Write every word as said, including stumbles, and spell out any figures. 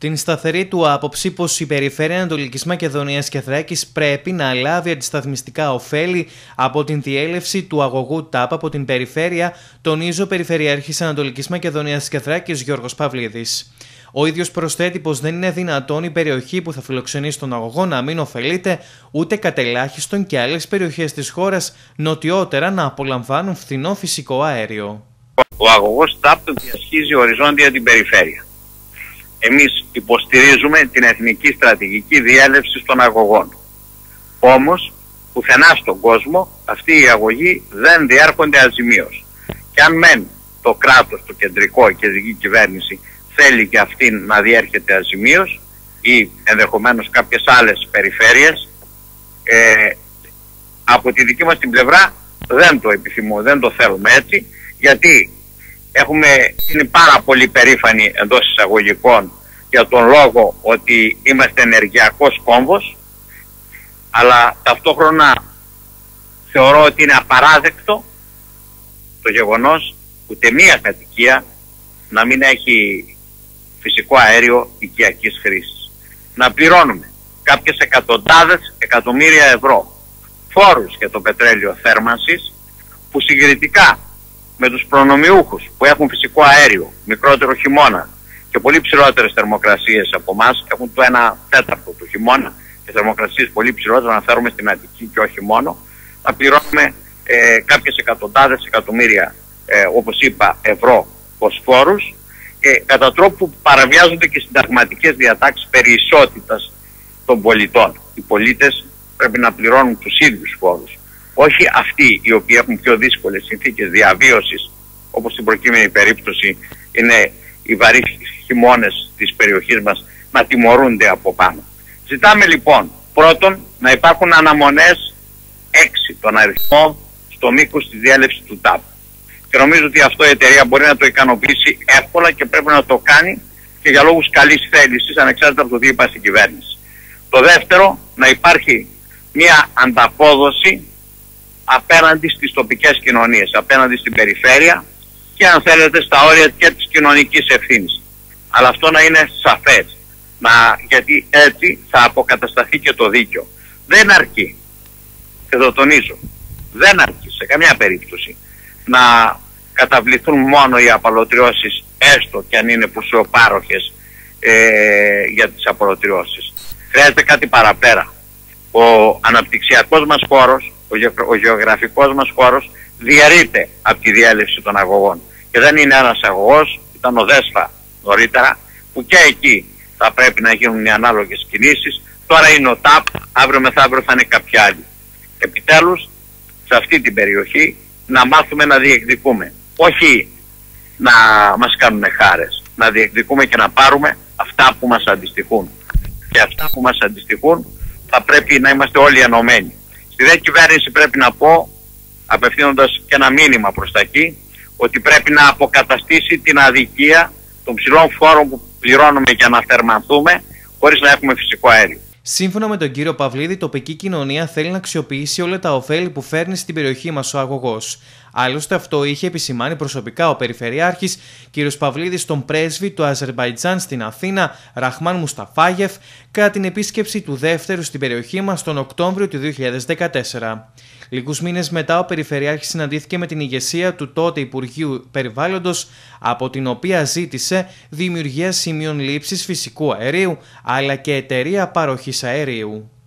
Την σταθερή του άποψη πως η περιφέρεια Ανατολικής Μακεδονίας και Θράκης πρέπει να λάβει αντισταθμιστικά ωφέλη από την διέλευση του αγωγού ΤΑΠ από την περιφέρεια, τονίζει ο Περιφερειάρχης Ανατολικής Μακεδονίας και Θράκης Γιώργος Παυλίδης. Ο ίδιος προσθέτει πως δεν είναι δυνατόν η περιοχή που θα φιλοξενήσει τον αγωγό να μην ωφελείται, ούτε κατελάχιστον και άλλες περιοχές της χώρας νοτιότερα να απολαμβάνουν φθηνό φυσικό αέριο. Ο αγωγός ΤΑΠ διασχίζει οριζόντια την περιφέρεια. Εμείς υποστηρίζουμε την εθνική στρατηγική διέλευση των αγωγών. Όμως, πουθενά στον κόσμο αυτοί οι αγωγοί δεν διέρχονται αζημίως. Και αν μεν το κράτος, το κεντρικό, η κεντρική κυβέρνηση θέλει και αυτή να διέρχεται αζημίως ή ενδεχομένως κάποιες άλλες περιφέρειες, ε, από τη δική μας την πλευρά δεν το επιθυμούμε, δεν το θέλουμε έτσι, γιατί έχουμε, είναι πάρα πολύ περήφανοι εντός εισαγωγικών για τον λόγο ότι είμαστε ενεργειακός κόμβος, αλλά ταυτόχρονα θεωρώ ότι είναι απαράδεκτο το γεγονός ούτε μία κατοικία να μην έχει φυσικό αέριο οικιακής χρήσης. Να πληρώνουμε κάποιες εκατοντάδες εκατομμύρια ευρώ φόρους για το πετρέλαιο θέρμανσης, που συγκριτικά με τους προνομιούχους που έχουν φυσικό αέριο, μικρότερο χειμώνα και πολύ ψηλότερες θερμοκρασίες από εμάς, έχουν το ένα τέταρτο του χειμώνα και θερμοκρασίες πολύ ψηλότερες, αναφέρομαι στην Αττική και όχι μόνο, να πληρώνουμε ε, κάποιες εκατοντάδες εκατομμύρια, ε, όπως είπα, ευρώ ως φόρους, και κατά τρόπο που παραβιάζονται και συνταγματικές διατάξεις περί ισότητας των πολιτών. Οι πολίτες πρέπει να πληρώνουν τους ίδιους φόρους. Όχι αυτοί οι οποίοι έχουν πιο δύσκολες συνθήκες διαβίωσης, όπως στην προκείμενη περίπτωση είναι οι βαρύς χειμώνες της περιοχής μας, να τιμωρούνται από πάνω. Ζητάμε λοιπόν πρώτον να υπάρχουν αναμονές έξι τον αριθμό στο μήκος της διέλευσης του ΤΑΠ. Και νομίζω ότι αυτό η εταιρεία μπορεί να το ικανοποιήσει εύκολα και πρέπει να το κάνει και για λόγους καλής θέλησης, ανεξάρτητα από το τι είπα στην κυβέρνηση. Το δεύτερο, να υπάρχει μια ανταπόδοση απέναντι στις τοπικές κοινωνίες, απέναντι στην περιφέρεια και αν θέλετε στα όρια και της κοινωνικής ευθύνης. Αλλά αυτό να είναι σαφές, να, γιατί έτσι θα αποκατασταθεί και το δίκαιο. Δεν αρκεί, και το τονίζω, δεν αρκεί σε καμιά περίπτωση να καταβληθούν μόνο οι απαλωτριώσεις, έστω και αν είναι πουσιοπάροχες ε, για τις απαλωτριώσεις. Χρειάζεται κάτι παραπέρα. Ο αναπτυξιακός μας χώρος, ο, γε, ο γεωγραφικός μας χώρος διαιρείται από τη διέλευση των αγωγών. Και δεν είναι ένας αγωγός, ήταν ο ΔΕΣΦΑ νωρίτερα, που και εκεί θα πρέπει να γίνουν οι ανάλογες κινήσεις. Τώρα είναι ο ΤΑΠ, αύριο μεθαύριο θα είναι κάποια άλλη. Επιτέλους, σε αυτή την περιοχή να μάθουμε να διεκδικούμε. Όχι να μας κάνουν χάρες. Να διεκδικούμε και να πάρουμε αυτά που μας αντιστοιχούν. Και αυτά που μας αντιστοιχούν θα πρέπει να είμαστε όλοι ενωμένοι. Στη δε κυβέρνηση πρέπει να πω, απευθύνοντας και ένα μήνυμα προς τα εκεί, ότι πρέπει να αποκαταστήσει την αδικία των ψηλών φόρων που πληρώνουμε για να θερμανθούμε χωρίς να έχουμε φυσικό αέριο. Σύμφωνα με τον κύριο Παυλίδη, η τοπική κοινωνία θέλει να αξιοποιήσει όλα τα ωφέλη που φέρνει στην περιοχή μας ο αγωγός. Άλλωστε, αυτό είχε επισημάνει προσωπικά ο Περιφερειάρχης κ. Παυλίδης στον πρέσβη του Αζερμπαϊτζάν στην Αθήνα, Ραχμάν Μουσταφάγεφ, κατά την επίσκεψη του δεύτερου στην περιοχή μας τον Οκτώβριο του δύο χιλιάδες δεκατέσσερα. Λίγους μήνες μετά, ο Περιφερειάρχης συναντήθηκε με την ηγεσία του τότε Υπουργείου Περιβάλλοντος, από την οποία ζήτησε δημιουργία σημείων λήψης φυσικού αερίου, αλλά και εταιρεία παροχής αερίου.